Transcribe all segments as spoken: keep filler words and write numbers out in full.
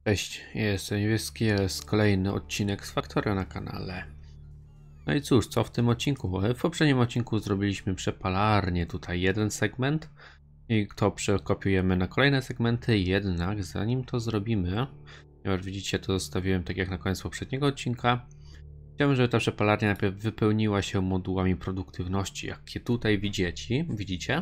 Cześć, jestem Niebieski, jest kolejny odcinek z Factorio na kanale. No i cóż, co w tym odcinku? W poprzednim odcinku zrobiliśmy przepalarnię, tutaj jeden segment i to przekopiujemy na kolejne segmenty, jednak zanim to zrobimy, ponieważ widzicie, to zostawiłem tak jak na koniec poprzedniego odcinka, chciałbym, żeby ta przepalarnia najpierw wypełniła się modułami produktywności, jakie tutaj widzicie, widzicie?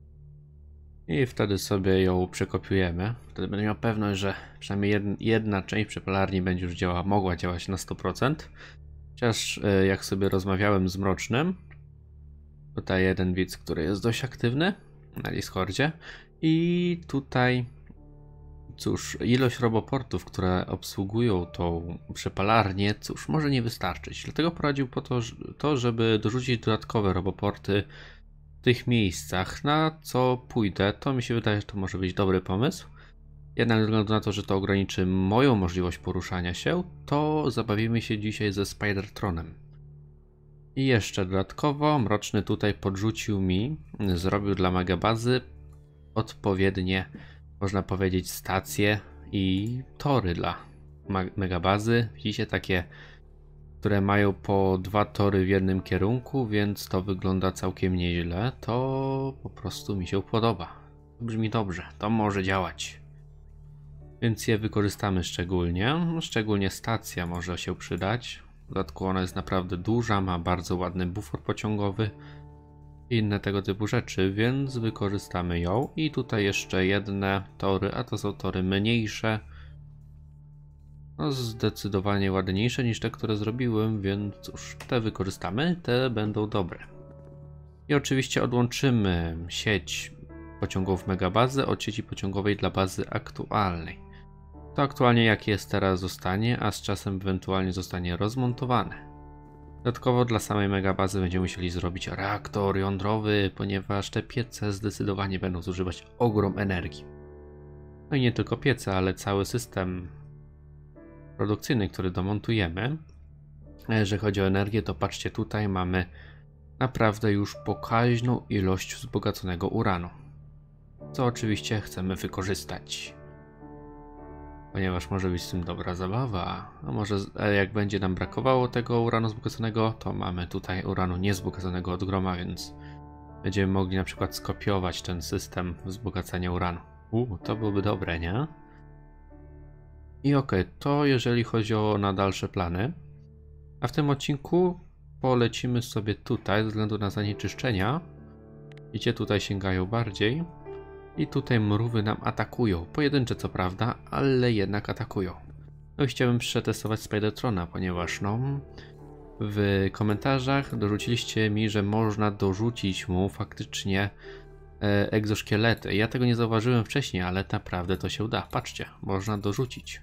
I wtedy sobie ją przekopiujemy. Wtedy będę miał pewność, że przynajmniej jedna część przepalarni będzie już działała, mogła działać na sto procent. Chociaż jak sobie rozmawiałem z Mrocznym, tutaj jeden widz, który jest dość aktywny na Discordzie, i tutaj cóż, ilość roboportów, które obsługują tą przepalarnię, cóż, może nie wystarczyć. Dlatego poradził po to, to żeby dorzucić dodatkowe roboporty w tych miejscach. Na co pójdę, to mi się wydaje, że to może być dobry pomysł. Jednak ze względu na to, że to ograniczy moją możliwość poruszania się, to zabawimy się dzisiaj ze Spidertronem. I jeszcze dodatkowo Mroczny tutaj podrzucił mi, zrobił dla megabazy odpowiednie, można powiedzieć, stacje i tory dla megabazy. Widzicie, takie, które mają po dwa tory w jednym kierunku, więc to wygląda całkiem nieźle. To po prostu mi się podoba. Brzmi dobrze, to może działać. Więc je wykorzystamy szczególnie. Szczególnie stacja może się przydać. W dodatku ona jest naprawdę duża, ma bardzo ładny bufor pociągowy i inne tego typu rzeczy, więc wykorzystamy ją. I tutaj jeszcze jedne tory, a to są tory mniejsze. No zdecydowanie ładniejsze niż te, które zrobiłem, więc cóż, te wykorzystamy, te będą dobre. I oczywiście odłączymy sieć pociągów megabazy od sieci pociągowej dla bazy aktualnej. To aktualnie jak jest teraz zostanie, a z czasem ewentualnie zostanie rozmontowane. Dodatkowo dla samej megabazy będziemy musieli zrobić reaktor jądrowy, ponieważ te piece zdecydowanie będą zużywać ogrom energii. No i nie tylko piece, ale cały system produkcyjny, który domontujemy. Jeżeli chodzi o energię, to patrzcie, tutaj mamy naprawdę już pokaźną ilość wzbogaconego uranu, co oczywiście chcemy wykorzystać, ponieważ może być z tym dobra zabawa. A może jak będzie nam brakowało tego uranu wzbogaconego, to mamy tutaj uranu niezbogaconego od groma, więc będziemy mogli na przykład skopiować ten system wzbogacania uranu. U, to byłoby dobre, nie? I okej, okay, to jeżeli chodzi o na dalsze plany. A w tym odcinku polecimy sobie tutaj ze względu na zanieczyszczenia. Widzicie, tutaj sięgają bardziej. I tutaj mrówy nam atakują. Pojedyncze co prawda, ale jednak atakują. No i chciałbym przetestować Spidertrona, ponieważ no w komentarzach dorzuciliście mi, że można dorzucić mu faktycznie e, egzoszkielety. Ja tego nie zauważyłem wcześniej, ale naprawdę to się da. Patrzcie, można dorzucić.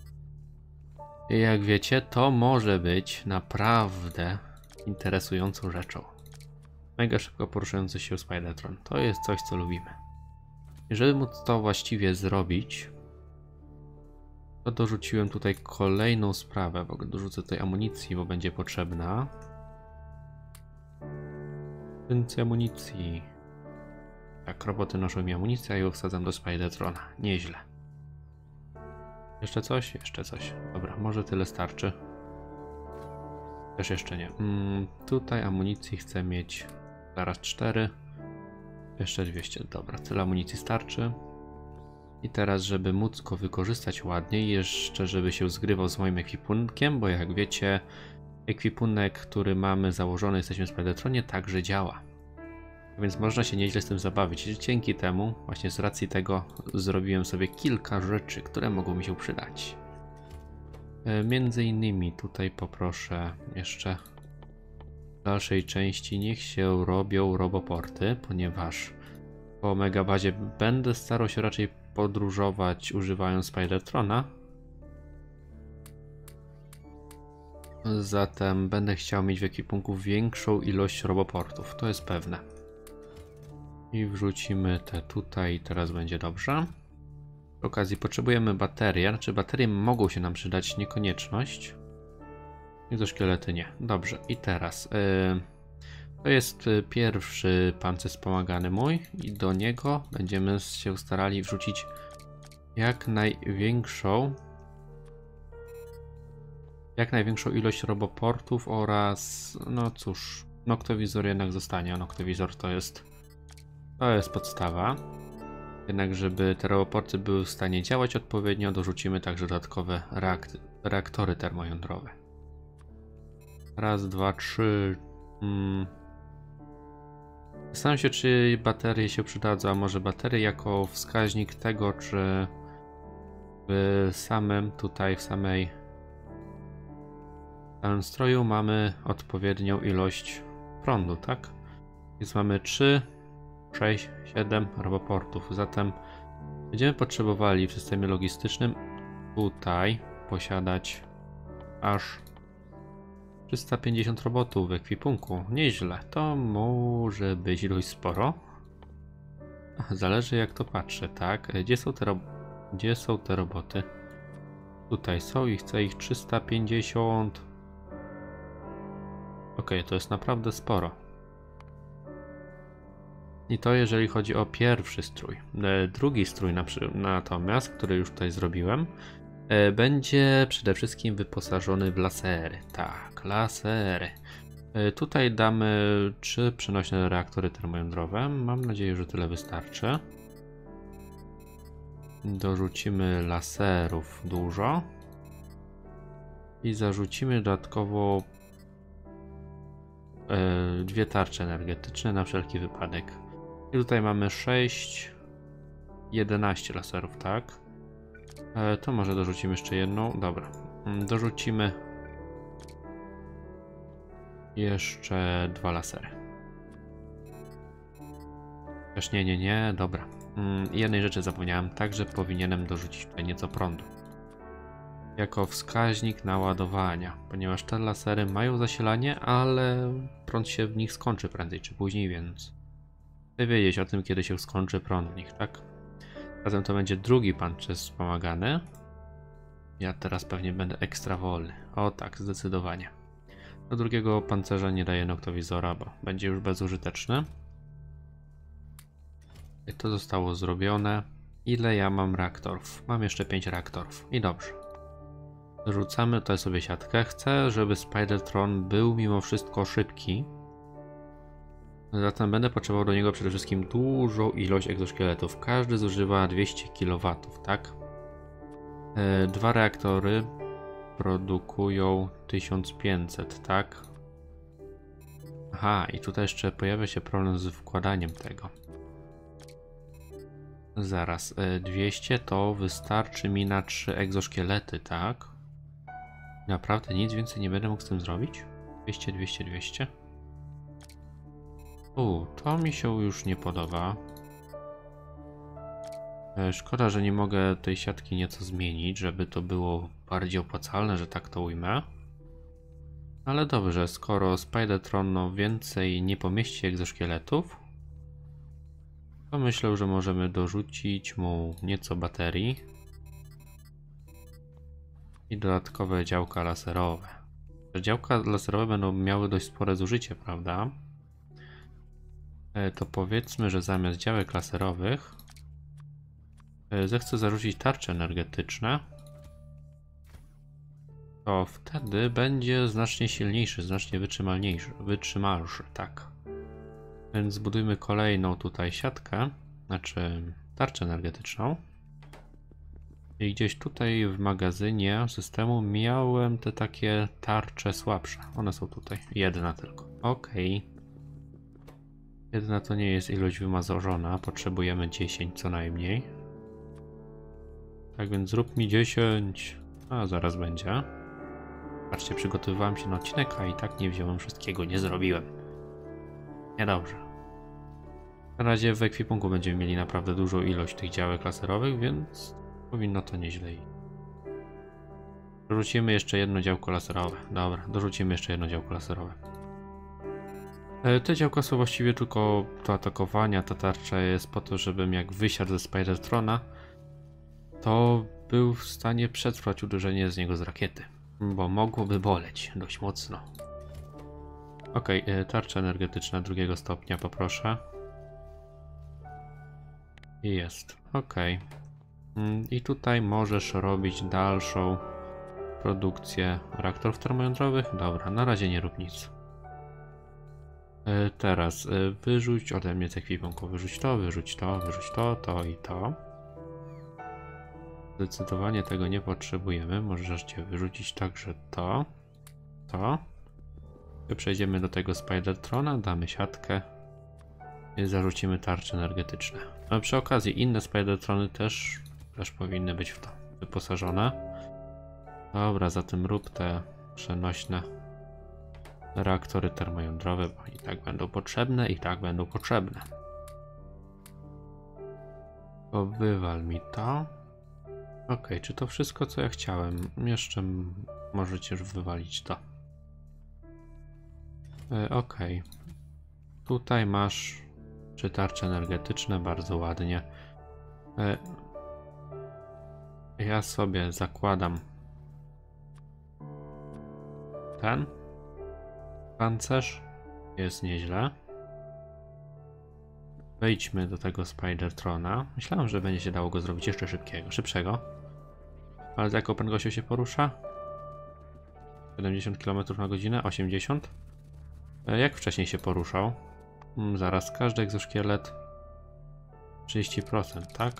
I jak wiecie, to może być naprawdę interesującą rzeczą. Mega szybko poruszający się Spidertron. To jest coś, co lubimy. I żeby móc to właściwie zrobić, to dorzuciłem tutaj kolejną sprawę. W ogóle dorzucę tutaj amunicji, bo będzie potrzebna. Więcej amunicji. Tak, roboty noszą mi amunicję, a ją wsadzam do Spidertrona. Nieźle. Jeszcze coś? Jeszcze coś. Dobra, może tyle starczy. Też jeszcze nie. Hmm, tutaj amunicji chcę mieć zaraz cztery. Jeszcze dwieście. Dobra, tyle amunicji starczy. I teraz, żeby móc go wykorzystać ładnie, jeszcze żeby się zgrywał z moim ekwipunkiem, bo jak wiecie, ekwipunek, który mamy założony, jesteśmy w Spidertronie, także działa. Więc można się nieźle z tym zabawić. Dzięki temu, właśnie z racji tego, zrobiłem sobie kilka rzeczy, które mogą mi się przydać. E, między innymi tutaj poproszę jeszcze w dalszej części niech się robią roboporty, ponieważ po megabazie będę starał się raczej podróżować używając Spidertrona. Zatem będę chciał mieć w ekwipunku większą ilość roboportów, to jest pewne. I wrzucimy te tutaj i teraz będzie dobrze. Przy okazji potrzebujemy baterie, znaczy baterie mogą się nam przydać, niekonieczność. Egzoszkielety nie. Dobrze, i teraz yy, to jest pierwszy pancerz wspomagany mój i do niego będziemy się starali wrzucić jak największą jak największą ilość roboportów oraz, no cóż, noktowizor jednak zostanie, a noktowizor to jest, to jest podstawa. Jednak żeby te roboporty były w stanie działać odpowiednio, dorzucimy także dodatkowe reakt reaktory termojądrowe. Raz, dwa, trzy. Hmm. Zastanawiam się, czy baterie się przydadzą, a może baterie jako wskaźnik tego, czy w samym tutaj, w samej w samym stroju mamy odpowiednią ilość prądu, tak? Więc mamy trzy, sześć, siedem roboportów. Zatem będziemy potrzebowali w systemie logistycznym tutaj posiadać aż trzysta pięćdziesiąt robotów w ekwipunku. Nieźle. To może być dość sporo. Zależy jak to patrzę, tak? Gdzie są te, ro Gdzie są te roboty? Tutaj są i chcę ich trzysta pięćdziesiąt. Ok, to jest naprawdę sporo. I to jeżeli chodzi o pierwszy strój. Drugi strój natomiast, który już tutaj zrobiłem, będzie przede wszystkim wyposażony w lasery. Tak, lasery. Tutaj damy trzy przenośne reaktory termojądrowe. Mam nadzieję, że tyle wystarczy. Dorzucimy laserów dużo. I zarzucimy dodatkowo e, dwie tarcze energetyczne na wszelki wypadek. I tutaj mamy sześć, jedenaście laserów, tak? E, to może dorzucimy jeszcze jedną. Dobra. Dorzucimy jeszcze dwa lasery. Też nie, nie, nie. Dobra. Jednej rzeczy zapomniałem. Także powinienem dorzucić tutaj nieco prądu. Jako wskaźnik naładowania. Ponieważ te lasery mają zasilanie, ale prąd się w nich skończy prędzej czy później, więc chcę wiedzieć o tym, kiedy się skończy prąd w nich, tak? Zatem to będzie drugi pancerz wspomagany. Ja teraz pewnie będę ekstra wolny. O tak, zdecydowanie. Do drugiego pancerza nie daję noktowizora, bo będzie już bezużyteczny. I to zostało zrobione. Ile ja mam reaktorów? Mam jeszcze pięć reaktorów. I dobrze. Rzucamy tutaj sobie siatkę. Chcę, żeby Spidertron był mimo wszystko szybki. Zatem będę potrzebował do niego przede wszystkim dużą ilość egzoszkieletów. Każdy zużywa dwieście kilowatów, tak? E, dwa reaktory produkują tysiąc pięćset, tak? Aha, i tutaj jeszcze pojawia się problem z wkładaniem tego. Zaraz, e, dwieście to wystarczy mi na trzy egzoszkielety, tak? Naprawdę nic więcej nie będę mógł z tym zrobić? dwieście, dwieście, dwieście. U, to mi się już nie podoba. E, szkoda, że nie mogę tej siatki nieco zmienić, żeby to było bardziej opłacalne, że tak to ujmę. Ale dobrze, skoro Spidertron no więcej nie pomieści egzoszkieletów, to myślę, że możemy dorzucić mu nieco baterii i dodatkowe działka laserowe. Te działka laserowe będą miały dość spore zużycie, prawda? E, to powiedzmy, że zamiast działek laserowych e, zechcę zarzucić tarcze energetyczne. To wtedy będzie znacznie silniejszy, znacznie wytrzymalniejszy, wytrzymalszy, tak. Więc zbudujmy kolejną tutaj siatkę, znaczy tarczę energetyczną. I gdzieś tutaj w magazynie systemu miałem te takie tarcze słabsze. One są tutaj. Jedna tylko. Ok. Jedna to nie jest ilość wymazorzona. Potrzebujemy dziesięć co najmniej. Tak więc zrób mi dziesięć. A zaraz będzie. Patrzcie, przygotowywałem się na odcinek, a i tak nie wziąłem wszystkiego. Nie zrobiłem. Niedobrze. Na razie w ekwipunku będziemy mieli naprawdę dużą ilość tych działek laserowych, więc powinno to nieźle iść. Dorzucimy jeszcze jedno działko laserowe. Dobra, dorzucimy jeszcze jedno działko laserowe. Te działka są właściwie tylko do atakowania. Ta tarcza jest po to, żebym jak wysiadł ze Spidertrona, to był w stanie przetrwać uderzenie z niego z rakiety. Bo mogłoby boleć dość mocno. Ok, tarcza energetyczna drugiego stopnia poproszę. I jest. Ok. I tutaj możesz robić dalszą produkcję reaktorów termojądrowych. Dobra, na razie nie rób nic. Yy, teraz yy, wyrzuć ode mnie z ekwipunku. Wyrzuć to, wyrzuć to, wyrzuć to, to i to. Zdecydowanie tego nie potrzebujemy. Możesz cię wyrzucić także to, to. I przejdziemy do tego Spidertrona, damy siatkę i zarzucimy tarcze energetyczne. A przy okazji inne Spidertrony też, też powinny być w to wyposażone. Dobra, zatem rób te przenośne reaktory termojądrowe, bo i tak będą potrzebne, i tak będą potrzebne. To wywal mi to. Ok, czy to wszystko, co ja chciałem? Jeszcze możecie już wywalić to. E, ok. Tutaj masz trzy tarcze energetyczne, bardzo ładnie. E, ja sobie zakładam ten pancerz. Jest nieźle. Wejdźmy do tego Spidertrona. Myślałem, że będzie się dało go zrobić jeszcze szybkiego, szybszego. Ale z jaką prędkością się porusza? siedemdziesiąt kilometrów na godzinę? osiemdziesiąt? Jak wcześniej się poruszał? Hmm, zaraz, każdy egzoszkielet trzydzieści procent, tak?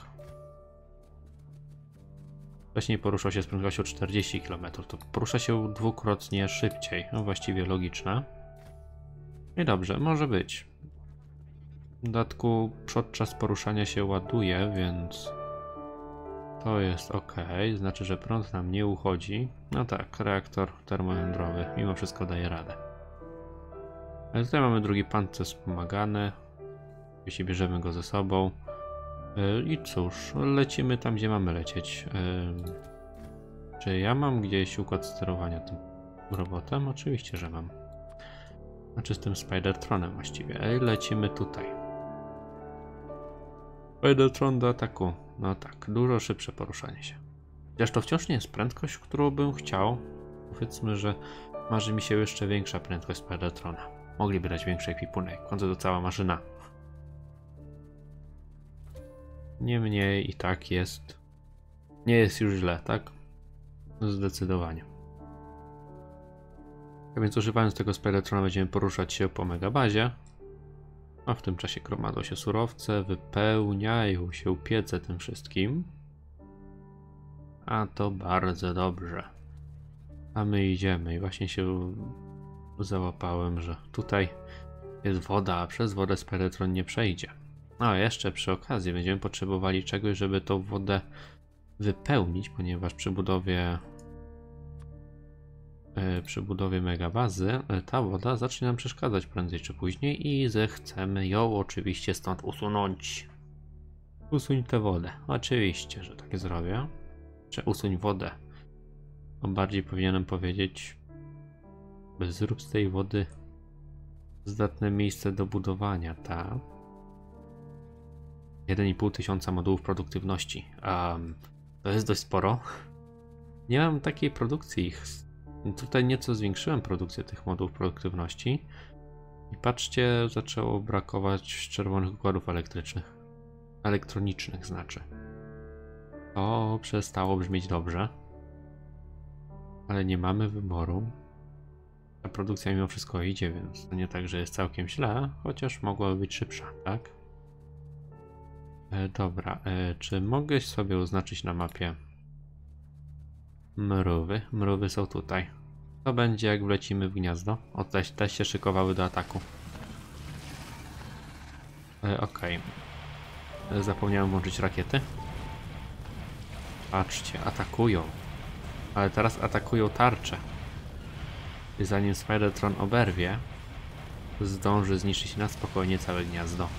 Wcześniej poruszał się z prędkością czterdzieści kilometrów, to porusza się dwukrotnie szybciej. No właściwie logiczne. I dobrze, może być. W dodatku podczas poruszania się ładuje, więc to jest ok. Znaczy, że prąd nam nie uchodzi. No tak, reaktor termojądrowy mimo wszystko daje radę. Ale tutaj mamy drugi pancerz wspomagany. Jeśli bierzemy go ze sobą. I cóż, lecimy tam, gdzie mamy lecieć. Czy ja mam gdzieś układ sterowania tym robotem? Oczywiście, że mam. Znaczy z tym Spidertronem właściwie. Lecimy tutaj. Spidertron do ataku. No tak, dużo szybsze poruszanie się. Chociaż to wciąż nie jest prędkość, którą bym chciał. Powiedzmy, że marzy mi się jeszcze większa prędkość Spidertrona. Mogliby dać większy ekwipunek. W końcu to cała maszyna. Niemniej i tak jest. Nie jest już źle, tak? Zdecydowanie. A więc używając tego Spidertrona będziemy poruszać się po megabazie. A w tym czasie gromadzą się surowce, wypełniają się piece tym wszystkim. A to bardzo dobrze. A my idziemy i właśnie się załapałem, że tutaj jest woda, a przez wodę Spidertron nie przejdzie. No jeszcze przy okazji będziemy potrzebowali czegoś, żeby tą wodę wypełnić, ponieważ przy budowie yy, przy budowie megabazy yy, ta woda zacznie nam przeszkadzać prędzej czy później i zechcemy ją oczywiście stąd usunąć. Usuń tę wodę. Oczywiście, że tak zrobię. Czy usuń wodę. No bardziej powinienem powiedzieć, zrób z tej wody zdatne miejsce do budowania, tak? jeden i pół tysiąca modułów produktywności. Um, to jest dość sporo. Nie mam takiej produkcji ich. Tutaj nieco zwiększyłem produkcję tych modułów produktywności. I patrzcie, zaczęło brakować czerwonych układów elektrycznych. Elektronicznych znaczy. To przestało brzmieć dobrze. Ale nie mamy wyboru. Ta produkcja mimo wszystko idzie, więc to nie tak, że jest całkiem źle, chociaż mogłaby być szybsza, tak? E, dobra, e, czy mogę sobie oznaczyć na mapie mrówy? Mrówy są tutaj. Co będzie, jak wlecimy w gniazdo? O, te, te się szykowały do ataku. E, Okej. Okay. Zapomniałem włączyć rakiety. Patrzcie, atakują. Ale teraz atakują tarczę. I zanim Spidertron oberwie, zdąży zniszczyć na spokojnie całe gniazdo.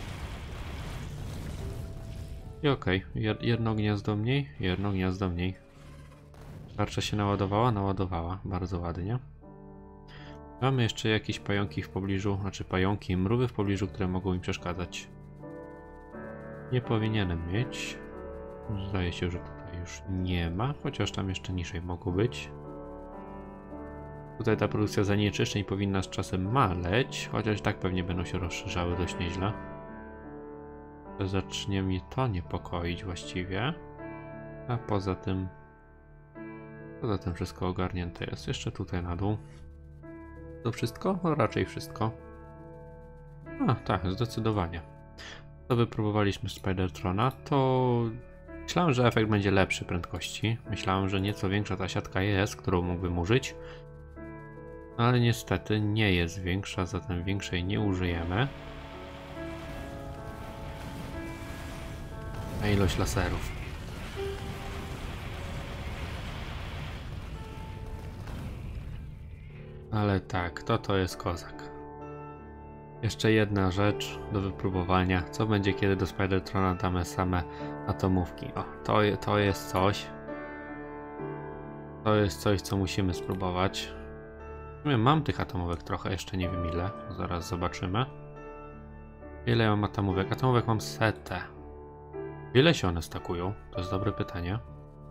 I okej, okay. jedno gniazdo mniej, jedno gniazdo mniej. Tarcza się naładowała, naładowała, bardzo ładnie. Mamy jeszcze jakieś pająki w pobliżu, znaczy pająki, mrówy w pobliżu, które mogą mi przeszkadzać. Nie powinienem mieć. Zdaje się, że tutaj już nie ma, chociaż tam jeszcze niżej mogą być. Tutaj ta produkcja zanieczyszczeń powinna z czasem maleć, chociaż tak pewnie będą się rozszerzały dość nieźle. Zacznie mnie to niepokoić właściwie. A poza tym Poza tym wszystko ogarnięte jest. Jeszcze tutaj na dół. To wszystko? No raczej wszystko. A, tak, zdecydowanie. To wypróbowaliśmy Spidertrona, to myślałem, że efekt będzie lepszy prędkości. Myślałem, że nieco większa ta siatka jest, którą mógłbym użyć. Ale niestety nie jest większa, zatem większej nie użyjemy. Na ilość laserów. Ale tak, to to jest kozak. Jeszcze jedna rzecz do wypróbowania. Co będzie, kiedy do Spidertrona damy same atomówki? O, to, to jest coś. To jest coś, co musimy spróbować. Mam tych atomówek trochę, jeszcze nie wiem ile. Zaraz zobaczymy. Ile ja mam atomówek? Atomówek mam setę. Ile się one stakują? To jest dobre pytanie.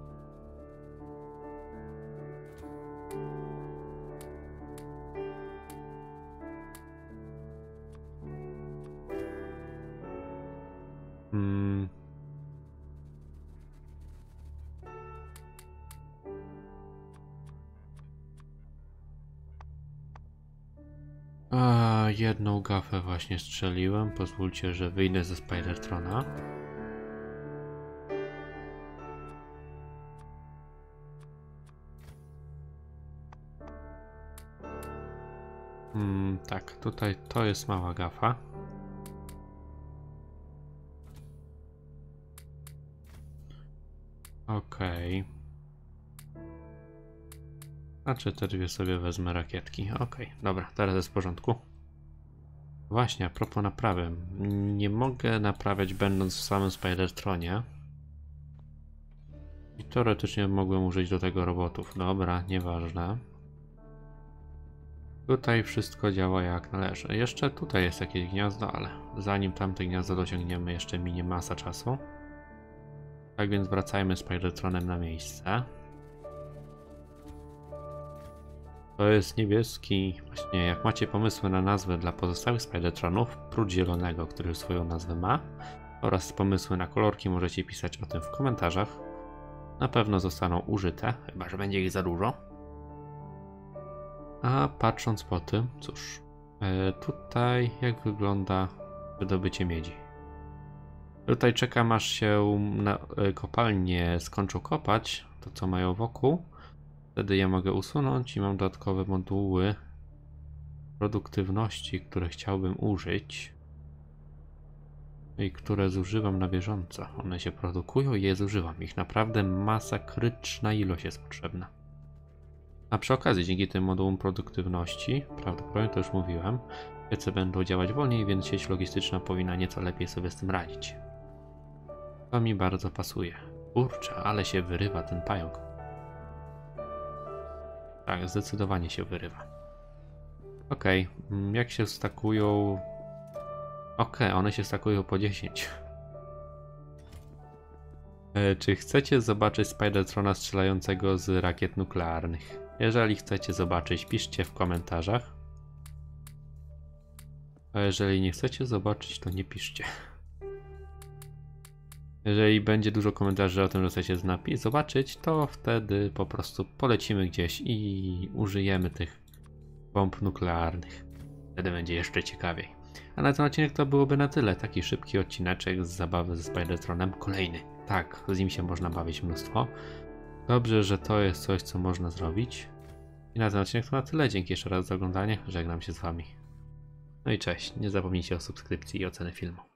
Hmm. A, jedną gafę właśnie strzeliłem. Pozwólcie, że wyjdę ze Spidertrona. Hmm, tak, tutaj to jest mała gafa. Okej. Okay. Znaczy te dwie sobie wezmę rakietki. Okej, okay, dobra, teraz jest w porządku. Właśnie, a propos naprawy. Nie mogę naprawiać będąc w samym Spidertronie. I teoretycznie mogłem użyć do tego robotów. Dobra, nieważne. Tutaj wszystko działa jak należy. Jeszcze tutaj jest jakieś gniazdo, ale zanim tamte gniazdo dosięgniemy, jeszcze minie masa czasu. Tak więc wracajmy Spidertronem na miejsce. To jest niebieski. Właśnie, jak macie pomysły na nazwę dla pozostałych Spidertronów, prócz zielonego, który swoją nazwę ma, oraz pomysły na kolorki, możecie pisać o tym w komentarzach. Na pewno zostaną użyte, chyba że będzie ich za dużo. A patrząc po tym, cóż, e, tutaj jak wygląda wydobycie miedzi. Tutaj czekam, aż się na e, kopalnie skończą kopać, to co mają wokół. Wtedy je mogę usunąć i mam dodatkowe moduły produktywności, które chciałbym użyć i które zużywam na bieżąco. One się produkują i je zużywam. Ich naprawdę masakryczna ilość jest potrzebna. A przy okazji, dzięki tym modułom produktywności, prawdopodobnie to już mówiłem, piece będą działać wolniej, więc sieć logistyczna powinna nieco lepiej sobie z tym radzić. To mi bardzo pasuje. Kurczę, ale się wyrywa ten pająk. Tak, zdecydowanie się wyrywa. Okej, okay. Jak się stakują... Okej, okay, one się stakują po dziesięć. E, czy chcecie zobaczyć Spidertrona strzelającego z rakiet nuklearnych? Jeżeli chcecie zobaczyć, piszcie w komentarzach. A jeżeli nie chcecie zobaczyć, to nie piszcie. Jeżeli będzie dużo komentarzy o tym, że chcecie napis zobaczyć, to wtedy po prostu polecimy gdzieś i użyjemy tych bomb nuklearnych. Wtedy będzie jeszcze ciekawiej. A na ten odcinek to byłoby na tyle. Taki szybki odcineczek z zabawy ze Spidertronem. Kolejny. Tak, z nim się można bawić mnóstwo. Dobrze, że to jest coś, co można zrobić. I na ten odcinek to na tyle. Dzięki jeszcze raz za oglądanie. Żegnam się z wami. No i cześć. Nie zapomnijcie o subskrypcji i oceny filmu.